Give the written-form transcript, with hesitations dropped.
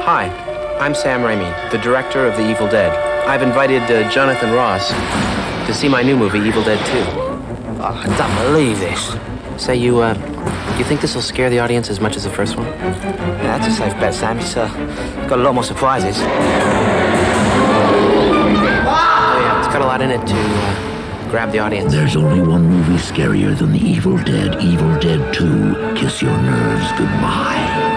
Hi, I'm Sam Raimi, the director of The Evil Dead. I've invited Jonathan Ross to see my new movie, Evil Dead 2. Oh, I don't believe this. Say, you think this will scare the audience as much as the first one? Yeah, that's a safe bet, Sam. It's got a lot more surprises. Oh, yeah, it's got a lot in it to grab the audience. There's only one movie scarier than The Evil Dead. Evil Dead 2. Kiss your nerves goodbye.